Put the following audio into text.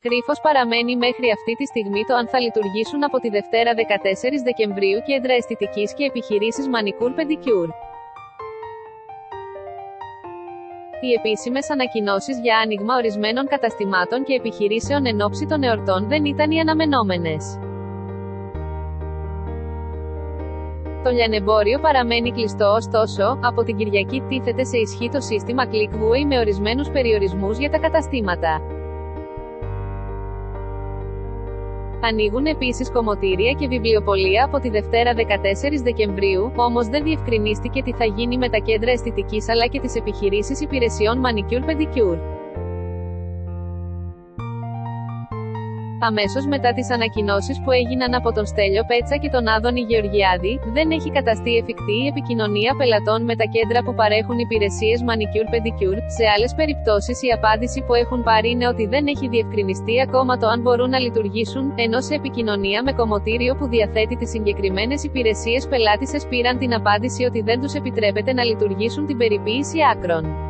Κρύφος παραμένει μέχρι αυτή τη στιγμή το αν θα λειτουργήσουν από τη Δευτέρα 14 Δεκεμβρίου κέντρα αισθητικής και επιχειρήσεις Manicure Pedicure. Οι επίσημες ανακοινώσεις για άνοιγμα ορισμένων καταστημάτων και επιχειρήσεων εν ώψη των εορτών δεν ήταν οι αναμενόμενες. Το λιανεμπόριο παραμένει κλειστό, ωστόσο, από την Κυριακή τίθεται σε ισχύ το σύστημα Clickway με ορισμένους περιορισμούς για τα καταστήματα. Ανοίγουν επίσης κομμωτήρια και βιβλιοπωλεία από τη Δευτέρα 14 Δεκεμβρίου, όμως δεν διευκρινίστηκε τι θα γίνει με τα κέντρα αισθητικής αλλά και τις επιχειρήσεις υπηρεσιών Manicure Pedicure. Αμέσως μετά τις ανακοινώσεις που έγιναν από τον Στέλιο Πέτσα και τον Άδωνη Γεωργιάδη, δεν έχει καταστεί εφικτή η επικοινωνία πελατών με τα κέντρα που παρέχουν υπηρεσίες Manicure Pedicure. Σε άλλες περιπτώσεις η απάντηση που έχουν πάρει είναι ότι δεν έχει διευκρινιστεί ακόμα το αν μπορούν να λειτουργήσουν, ενώ σε επικοινωνία με κομμωτήριο που διαθέτει τις συγκεκριμένες υπηρεσίες πελάτησες πήραν την απάντηση ότι δεν τους επιτρέπεται να λειτουργήσουν την περιποίηση άκρων.